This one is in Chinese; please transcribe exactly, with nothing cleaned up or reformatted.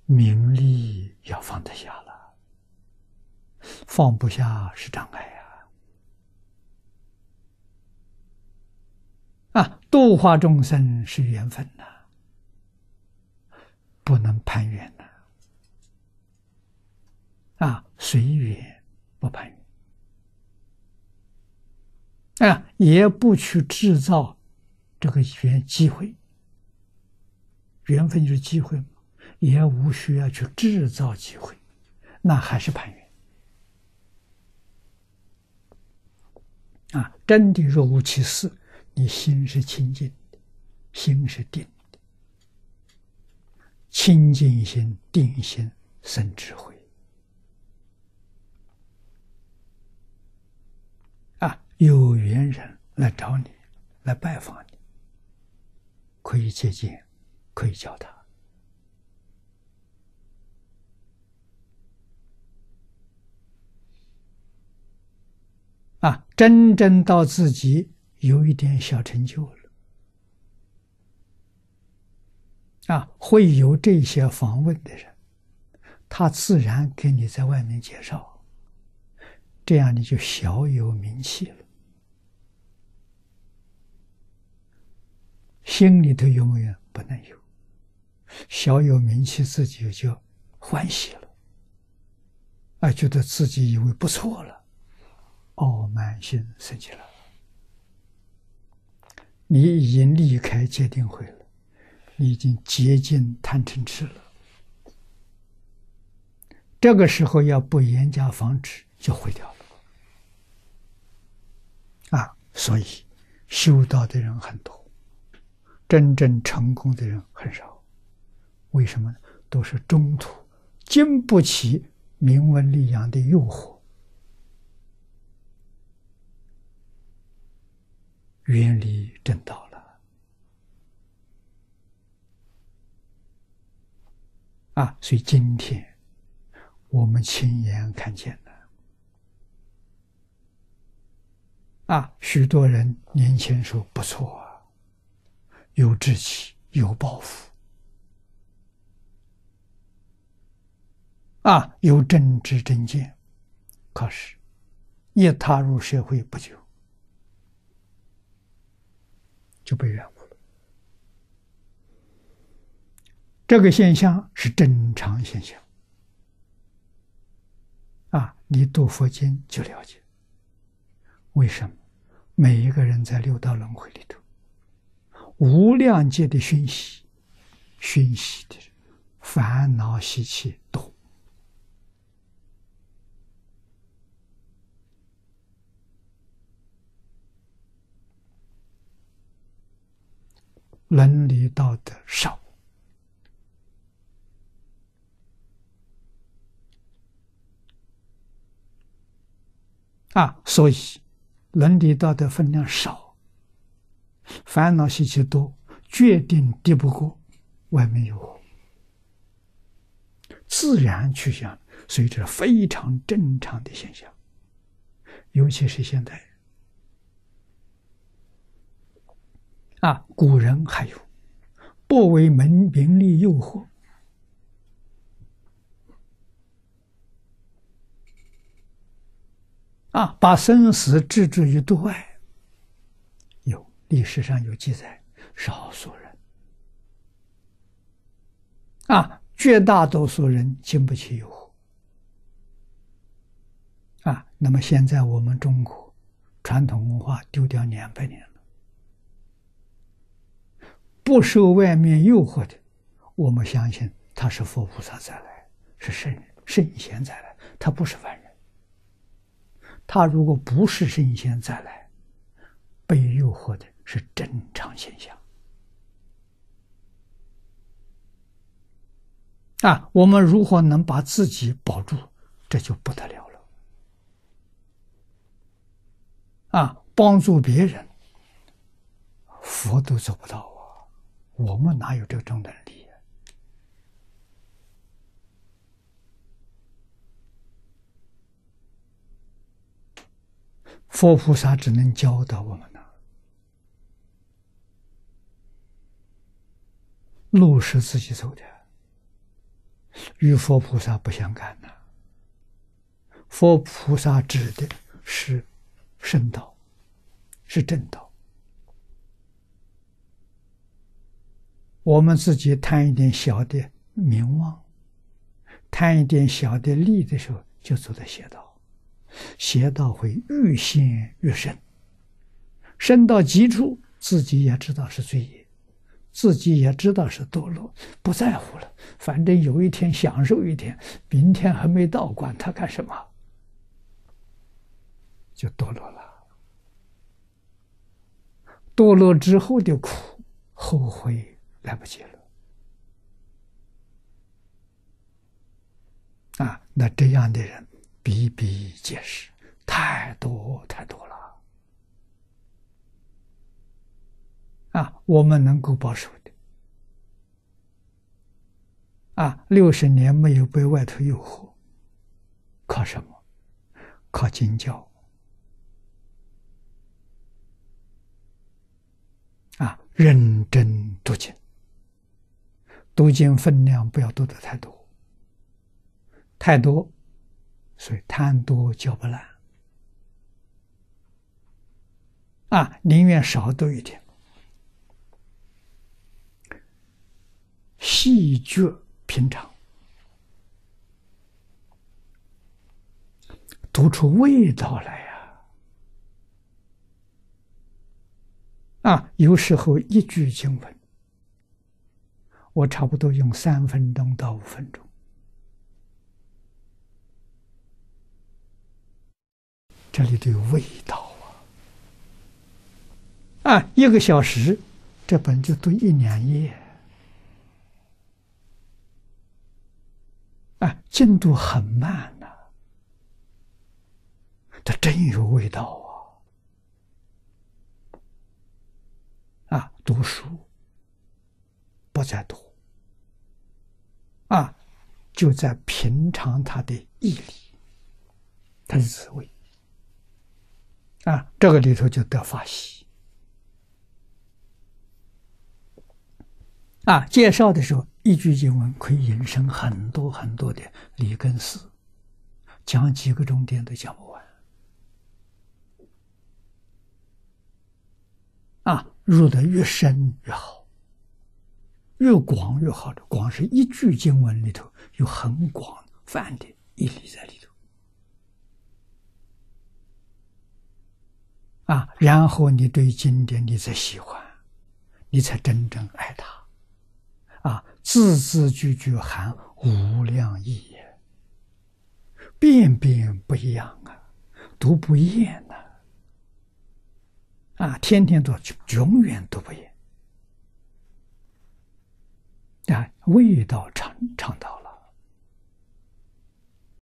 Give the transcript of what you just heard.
名利要放得下了，放不下是障碍呀！啊，度化众生是缘分呐、啊，不能攀缘呐、啊！啊，随缘不攀缘，啊，也不去制造这个缘机会，缘分就是机会嘛。也无需要去制造机会，那还是攀缘啊！真的若无其事，你心是清净的，心是定的，清净心、定心生智慧啊！有缘人来找你，来拜访你，可以借鉴，可以教他。啊，真正到自己有一点小成就了，啊，会有这些访问的人，他自然给你在外面介绍，这样你就小有名气了。心里头有没有？不能有，小有名气，自己就欢喜了，啊，觉得自己以为不错了。傲慢心升起了，你已经离开戒定慧了，你已经接近贪嗔痴了。这个时候要不严加防止，就毁掉了。啊，所以修道的人很多，真正成功的人很少。为什么呢？都是中途经不起名闻利养的诱惑，远离正道了。啊，所以今天我们亲眼看见了，啊，许多人年轻时候不错啊，有志气，有抱负，啊，有正知正见，可是一踏入社会不久，就被染污了。这个现象是正常现象啊！你读佛经就了解为什么。每一个人在六道轮回里头，无量劫的熏习，熏习的烦恼习气多，伦理道德少。啊，所以伦理道德分量少，烦恼习气多，决定敌不过外面有我，自然趋向，所以这是非常正常的现象。尤其是现代啊，古人还有不为名名利诱惑，啊，把生死置之于度外，有历史上有记载，少数人，啊，绝大多数人经不起诱惑，啊，那么现在我们中国传统文化丢掉两百年了，不受外面诱惑的，我们相信他是佛菩萨再来，是圣人圣贤再来，他不是凡人。他如果不是圣贤再来，被诱惑的是正常现象。啊，我们如何能把自己保住，这就不得了了。啊，帮助别人，佛都做不到啊，我们哪有这种能力？佛菩萨只能教导我们了，路是自己走的， 与佛菩萨不相干呐。佛菩萨指的是圣道，是正道。我们自己贪一点小的名望，贪一点小的利的时候，就走到邪道。邪道会愈陷愈深，深到极处，自己也知道是罪业，自己也知道是堕落，不在乎了，反正有一天享受一天，明天还没到，管他干什么，就堕落了。堕落之后的苦，后悔来不及了。啊，那这样的人比比皆是，太多太多了。啊，我们能够保守的，啊，六十年没有被外头诱惑，靠什么？靠经教。啊，认真读经，读经分量不要读得太多，太多，所以贪多嚼不烂。啊，宁愿少读一点，细嚼平常，读出味道来呀！啊，有时候一句经文，我差不多用三分钟到五分钟。这里都有味道啊！啊，一个小时，这本就读一两页，啊，进度很慢呐、啊，这真有味道啊！啊，读书不再读，啊，就在品尝它的义理，它的滋味。啊，这个里头就得法喜。啊，介绍的时候，一句经文可以引申很多很多的理跟事，讲几个钟点都讲不完。啊，入得越深越好，越广越好的。广是一句经文里头有很广泛的义理在里头。啊，然后你对经典你才喜欢，你才真正爱它。啊，字字句句含无量义也，遍遍不一样啊，读不厌呐、啊。啊，天天读，永远读不厌。啊，味道尝尝到了。